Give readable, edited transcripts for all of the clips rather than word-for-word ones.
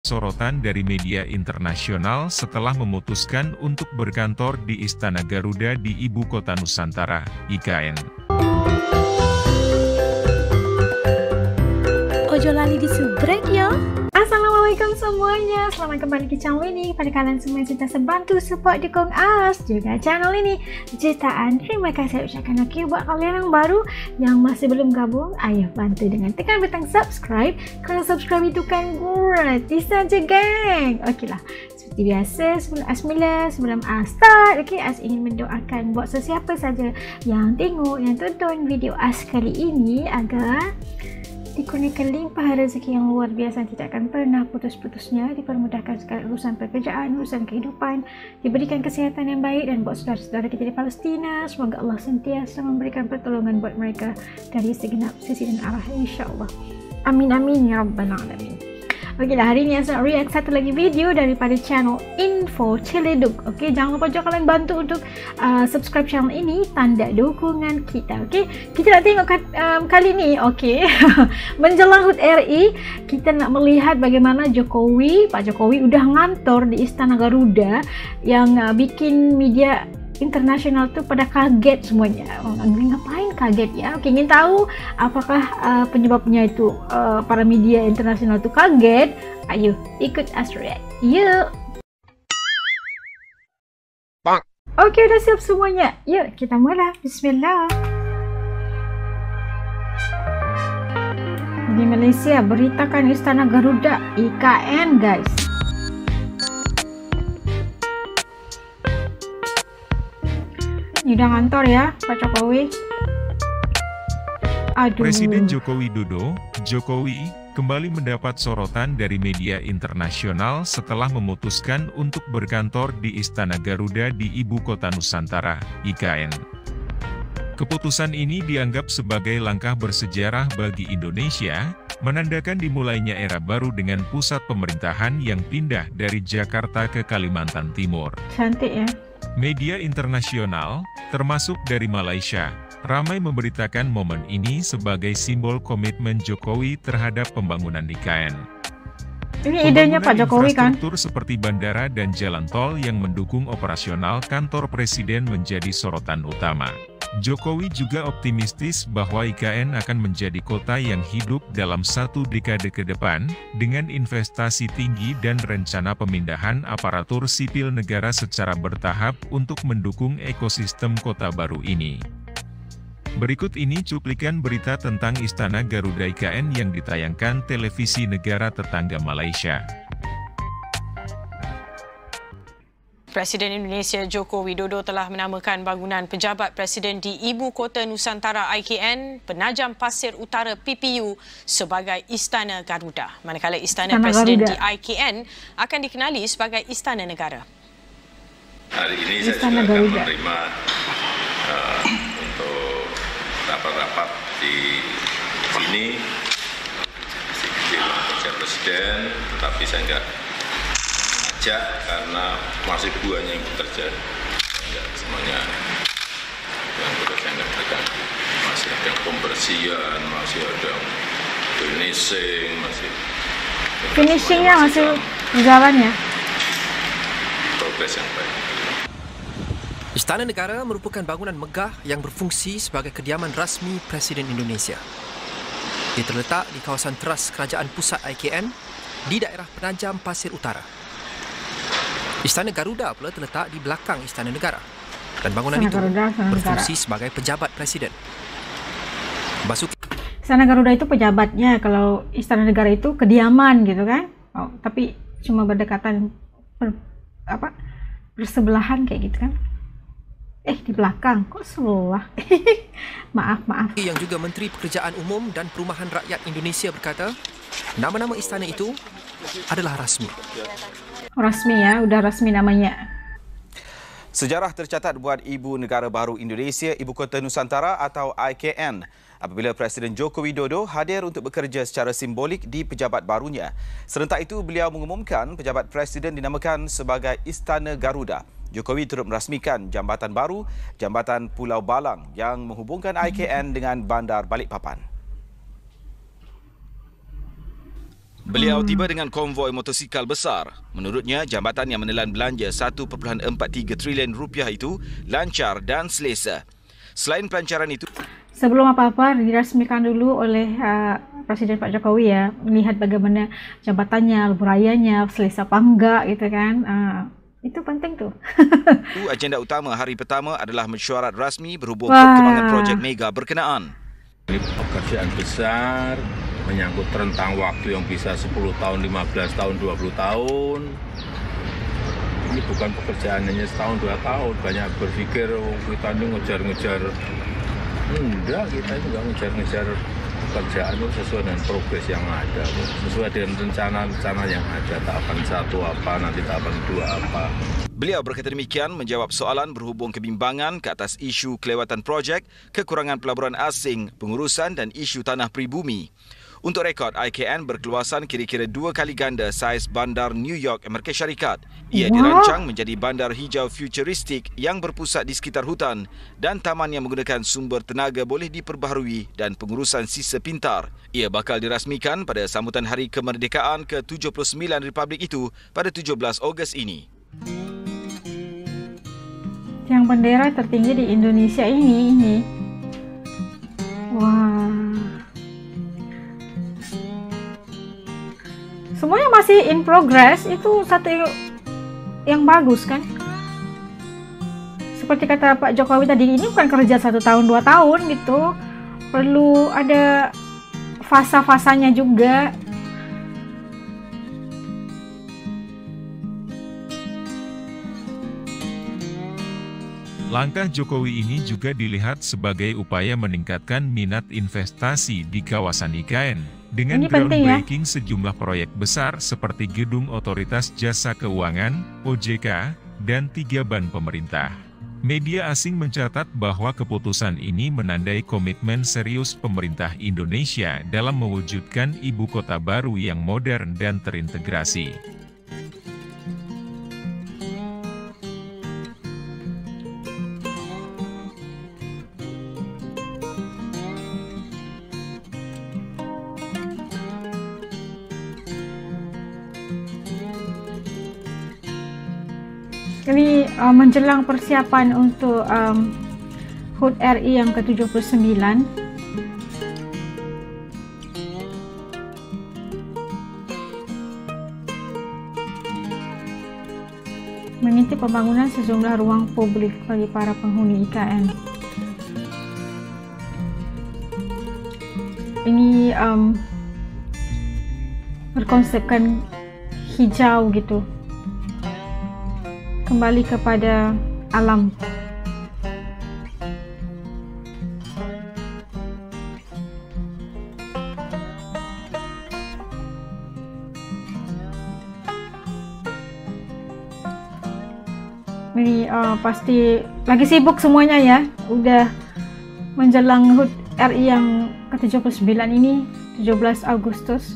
Sorotan dari media internasional setelah memutuskan untuk berkantor di Istana Garuda di Ibu Kota Nusantara, IKN. Ojo lali disubrek ya. Assalamualaikum semuanya, selamat kembali ke channel ini. Pada kalian semua yang sudah bantu support dukung As juga channel ini jutaan, terima kasih ucapkan. Oke, buat kalian yang baru yang masih belum gabung, ayo bantu dengan tekan butang subscribe, karena subscribe itu kan gratis saja geng. Oke lah, seperti biasa sebelum As start, oke, As ingin mendoakan buat sesiapa saja yang tengok, yang tonton video As kali ini agar dikurniakan limpah rezeki yang luar biasa, tidak akan pernah putus-putusnya, dipermudahkan segala urusan pekerjaan, urusan kehidupan, diberikan kesehatan yang baik, dan buat saudara-saudara kita di Palestina, semoga Allah sentiasa memberikan pertolongan buat mereka dari segenap sisi dan arah, insyaAllah. Amin amin ya rabbal alamin. Okey lah, hari ni saya nak react satu lagi video daripada channel Info Ciledug. Okey, jangan lupa juga kalian bantu untuk subscribe channel ini, tanda dukungan kita. Okey, kita nak tengok kali ni, okey, menjelang HUT RI, kita nak melihat bagaimana Pak Jokowi udah ngantor di Istana Garuda yang bikin media internasional tu pada kaget semuanya. Ngapain kaget ya? Oke, ingin tahu apakah penyebabnya itu para media internasional tu kaget? Ayo ikut As react. Yuk. Oke, udah siap semuanya. Yuk kita mulai. Bismillah. Di Malaysia, beritakan Istana Garuda IKN guys. Ini udah ngantor ya Pak Jokowi. Aduh. Presiden Joko Widodo, Jokowi, kembali mendapat sorotan dari media internasional setelah memutuskan untuk berkantor di Istana Garuda di Ibu Kota Nusantara, IKN. Keputusan ini dianggap sebagai langkah bersejarah bagi Indonesia, menandakan dimulainya era baru dengan pusat pemerintahan yang pindah dari Jakarta ke Kalimantan Timur. Cantik ya. Media internasional, termasuk dari Malaysia, ramai memberitakan momen ini sebagai simbol komitmen Jokowi terhadap pembangunan IKN. Ini idenya Pak Jokowi kan? Infrastruktur seperti bandara dan jalan tol yang mendukung operasional kantor presiden menjadi sorotan utama. Jokowi juga optimistis bahwa IKN akan menjadi kota yang hidup dalam 1 dekade ke depan, dengan investasi tinggi dan rencana pemindahan aparatur sipil negara secara bertahap untuk mendukung ekosistem kota baru ini. Berikut ini cuplikan berita tentang Istana Garuda IKN yang ditayangkan televisi negara tetangga Malaysia. Presiden Indonesia Joko Widodo telah menamakan bangunan pejabat presiden di Ibu Kota Nusantara IKN, Penajam Pasir Utara PPU sebagai Istana Garuda. Manakala Istana Presiden di IKN akan dikenali sebagai Istana Negara. Hari ini saya juga akan menerima untuk rapat-rapat di sini. Di ruang kerja presiden, tetapi saya enggak karena masih buahnya yang bekerja, enggak semuanya yang bekerja enggak terganggu. Masih ada pembersihan, masih ada finishingnya masih berjalan ya. Progres yang baik. Istana Negara merupakan bangunan megah yang berfungsi sebagai kediaman rasmi Presiden Indonesia. Ia terletak di kawasan teras Kerajaan Pusat IKN di daerah Penajam Pasir Utara. Istana Garuda pula terletak di belakang Istana Negara, dan bangunan itu berfungsi sebagai pejabat presiden. Istana Garuda itu pejabatnya, kalau Istana Negara itu kediaman gitu kan. Oh, tapi cuma berdekatan bersebelahan kayak gitu kan. Di belakang kok sebelah. maaf. Yang juga Menteri Pekerjaan Umum dan Perumahan Rakyat Indonesia berkata, nama-nama istana itu adalah rasmi. Rasmi ya, udah rasmi namanya. Sejarah tercatat buat Ibu Negara Baru Indonesia, Ibu Kota Nusantara atau IKN, apabila Presiden Joko Widodo hadir untuk bekerja secara simbolik di pejabat barunya. Serentak itu, beliau mengumumkan pejabat presiden dinamakan sebagai Istana Garuda. Jokowi turut merasmikan jambatan baru, Jambatan Pulau Balang, yang menghubungkan IKN dengan Bandar Balikpapan. Beliau tiba dengan konvoi motosikal besar. Menurutnya, jambatan yang menelan belanja 1.43 trilion rupiah itu lancar dan selesa. Selain pelancaran itu, sebelum apa-apa dirasmikan dulu oleh Presiden Pak Jokowi ya, melihat bagaimana jabatannya, leburayanya, selesa apa enggak gitu kan. Itu penting tuh. Agenda utama hari pertama adalah mesyuarat rasmi berhubung perkembangan projek mega berkenaan. Ini pekerjaan besar, menyangkut rentang waktu yang bisa 10 tahun, 15 tahun, 20 tahun. Ini bukan pekerjaan hanya setahun, 2 tahun. Banyak berpikir, kita ini ngejar-ngejar. Enggak, kita juga ngejar-ngejar pekerjaan itu sesuai dengan progres yang ada. Sesuai dengan rencana-rencana yang ada. Tahapan 1 apa, nanti tahapan 2 apa. Beliau berkata demikian menjawab soalan berhubung kebimbangan ke atas isu kelewatan projek, kekurangan pelaburan asing, pengurusan dan isu tanah pribumi. Untuk rekod, IKN berkeluasan kira-kira 2 kali ganda saiz bandar New York, Amerika Syarikat. Ia dirancang menjadi bandar hijau futuristik yang berpusat di sekitar hutan dan taman yang menggunakan sumber tenaga boleh diperbaharui dan pengurusan sisa pintar. Ia bakal dirasmikan pada sambutan Hari Kemerdekaan ke-79 Republik itu pada 17 Ogos ini. Yang bendera tertinggi di Indonesia ini. Wah. Semuanya masih in progress, itu satu yang bagus kan. Seperti kata Pak Jokowi tadi, ini bukan kerja 1 tahun 2 tahun gitu. Perlu ada fasa-fasanya juga. Langkah Jokowi ini juga dilihat sebagai upaya meningkatkan minat investasi di kawasan IKN. Dengan groundbreaking sejumlah proyek besar seperti Gedung Otoritas Jasa Keuangan, OJK, dan 3 ban pemerintah. Media asing mencatat bahwa keputusan ini menandai komitmen serius pemerintah Indonesia dalam mewujudkan ibu kota baru yang modern dan terintegrasi. Ini menjelang persiapan untuk HUT RI yang ke-79. Mengintip pembangunan sejumlah ruang publik bagi para penghuni IKN. Ini berkonsepkan hijau gitu. Kembali kepada alam. Ini pasti lagi sibuk semuanya ya. Udah menjelang HUT RI yang ke-79 ini, 17 Agustus.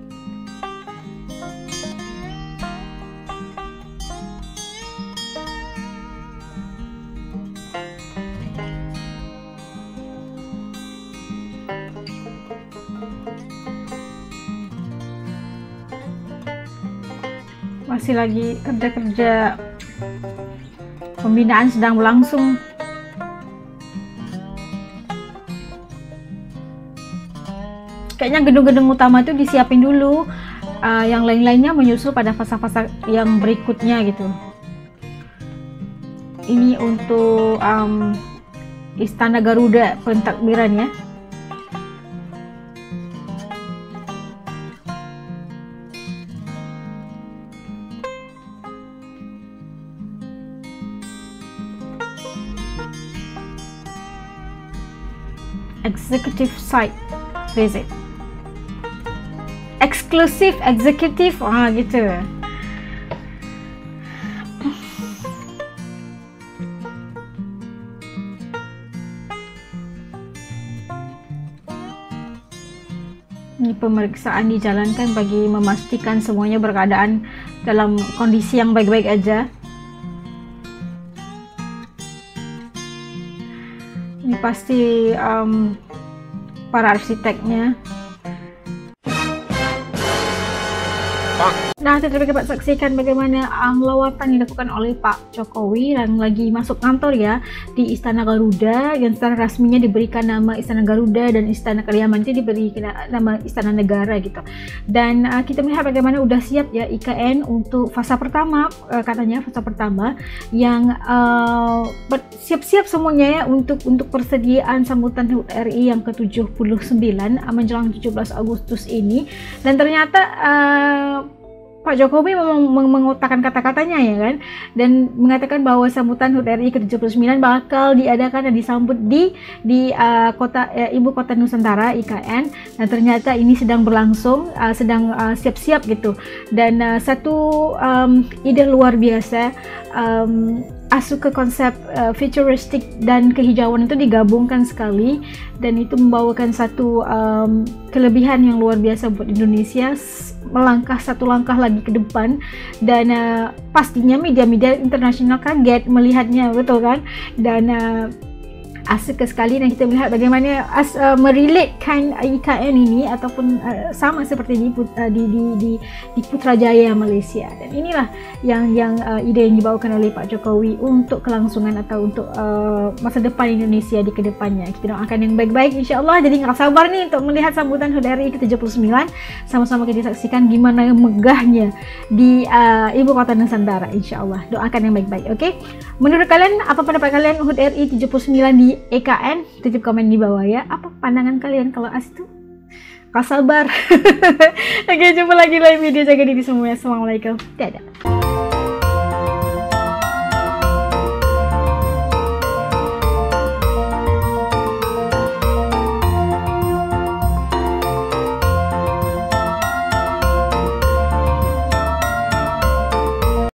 Masih lagi kerja-kerja pembinaan sedang berlangsung. Kayaknya gedung-gedung utama itu disiapin dulu, yang lain-lainnya menyusul pada fasa-fasa yang berikutnya gitu. Ini untuk Istana Garuda pentakbiran ya. Executive site visit, eksklusif eksekutif gitu. Ini pemeriksaan dijalankan bagi memastikan semuanya berkeadaan dalam kondisi yang baik-baik aja. Ini pasti para arsiteknya. Nah, tadi dapat saksikan bagaimana lawatan yang dilakukan oleh Pak Jokowi yang lagi masuk kantor ya di Istana Garuda, yang secara resminya diberikan nama Istana Garuda dan Istana Kediaman itu diberi nama Istana Negara gitu. Dan kita melihat bagaimana udah siap ya IKN untuk fase pertama, katanya fase pertama yang siap-siap semuanya ya untuk persediaan sambutan HUT RI yang ke-79 menjelang 17 Agustus ini. Dan ternyata Pak Jokowi mengotakkan kata-katanya ya kan, dan mengatakan bahwa sambutan HUT RI ke-79 bakal diadakan dan disambut di ibu kota Nusantara IKN, dan ternyata ini sedang berlangsung, sedang siap-siap gitu. Dan satu ide luar biasa, masuk ke konsep futuristik dan kehijauan itu digabungkan sekali, dan itu membawakan satu kelebihan yang luar biasa buat Indonesia, melangkah satu langkah lagi ke depan. Dan pastinya media-media internasional kaget melihatnya, betul kan? Dan asik sekali, dan kita melihat bagaimana merelatekan IKN ini ataupun sama seperti di Putrajaya Malaysia. Dan inilah yang ide yang dibawakan oleh Pak Jokowi untuk kelangsungan atau untuk masa depan Indonesia di kedepannya. Kita doakan yang baik-baik insya-Allah. Jadi nggak sabar nih untuk melihat sambutan HUT RI ke-79. Sama-sama kita saksikan gimana megahnya di ibu kota Nusantara insya-Allah. Doakan yang baik-baik, oke? Menurut kalian apa pendapat kalian HUT RI 79 di EKN? Tutup komen di bawah ya. Apa pandangan kalian kalau asik tuh? Kau sabar. Oke, jumpa lagi lain video. Jaga diri semuanya. Assalamualaikum. Dadah.